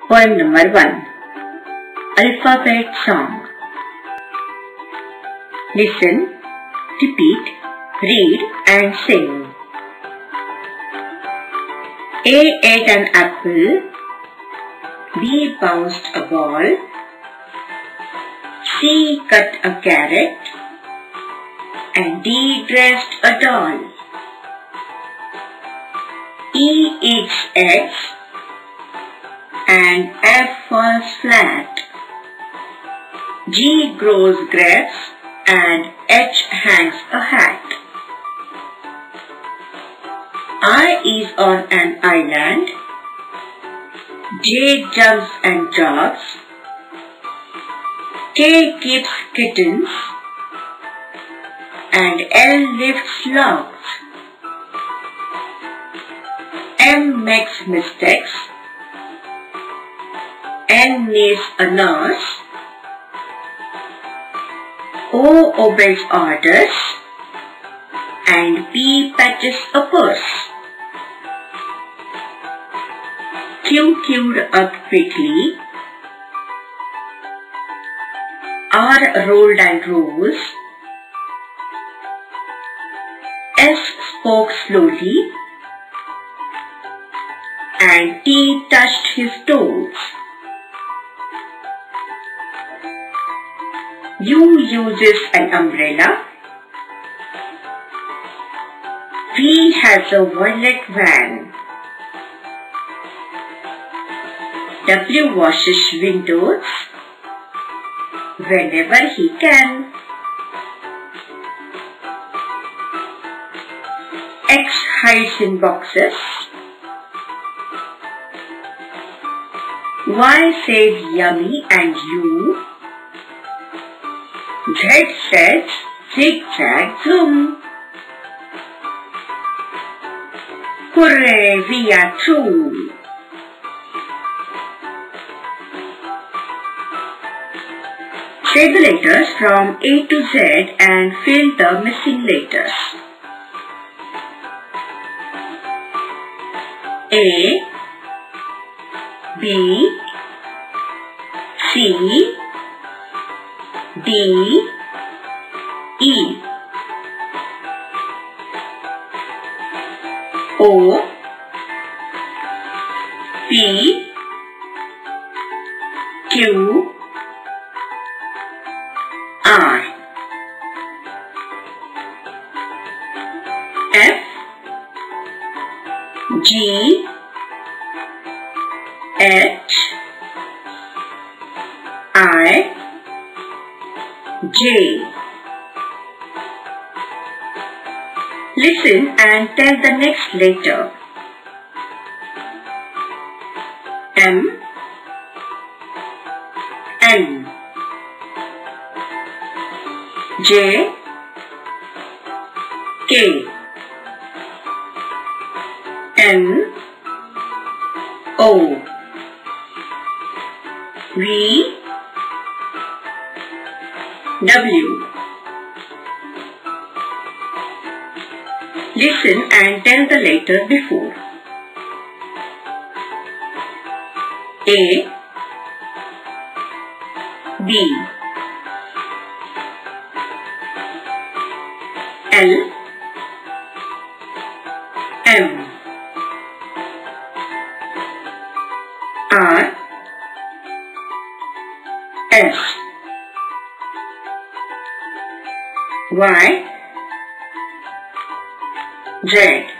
Poem number 1. Alphabet Song. Listen, repeat, read and sing. A ate an apple, B bounced a ball, C cut a carrot, and D dressed a doll. E eats eggs, and F falls flat. G grows grapes, and H hangs a hat. I is on an island, J jumps and jogs, K keeps kittens, and L lifts logs. M makes mistakes, N needs a nurse, O obeys orders, and P patches a purse. Q queued up quickly, R rolled and rose, S spoke slowly, and T touched his toes. U uses an umbrella, V has a violet van, W washes windows whenever he can, X hides in boxes, Y said yummy and U, Z said zigzag zoom. Hooray, we are through! Say the letters from A to Z and fill the missing letters. A, B, C, D, E, O, P, Q, R, F, G, H, I, J. Listen and tell the next letter. M, N, J, K, N, O, V, W. Listen and tell the letter before. A, B, L, M, R, S, Y, Z.